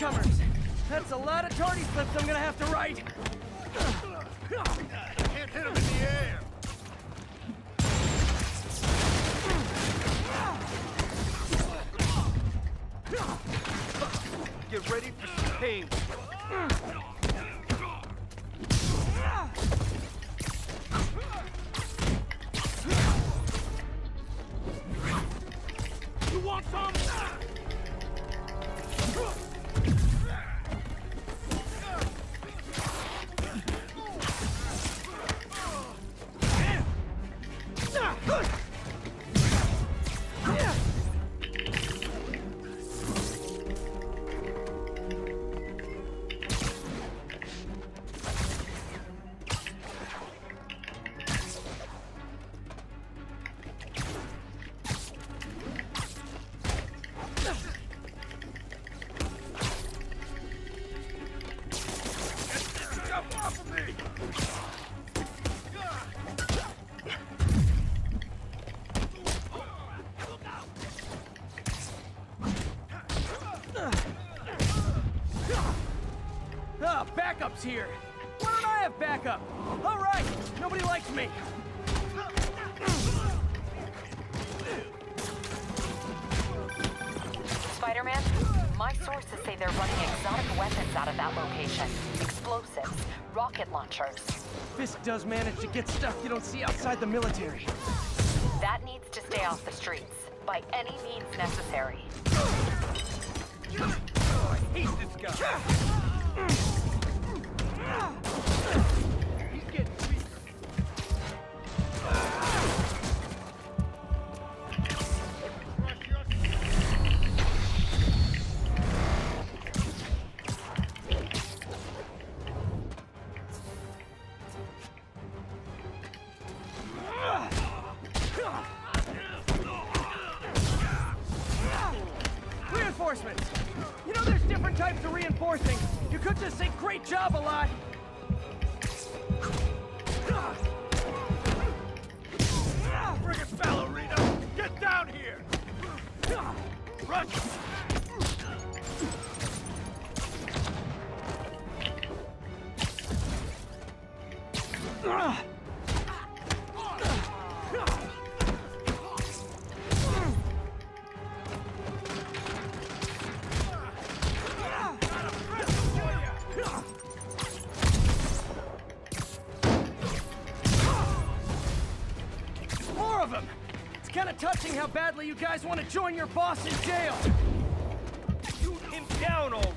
newcomers. That's a lot of tardy flips I'm gonna have to write. Can't hit him in the air. Get ready for some pain. You want some? Backup's here. Why don't I have backup? All right, nobody likes me. Spider-Man, my sources say they're running exotic weapons out of that location. Explosives, rocket launchers. Fisk does manage to get stuff you don't see outside the military. That needs to stay off the streets, by any means necessary. I hate this guy. He's getting weaker. Reinforcements! You know there's different types of reinforcing. You could just say great job a lot. Friggin' ballerina! Get down here! Run! More of them! It's kind of touching how badly you guys want to join your boss in jail. Shoot him down already!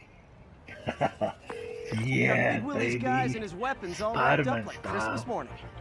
Yeah, Big Willie's baby. guys and his weapons all wrapped up Spider-Man like style. Christmas morning.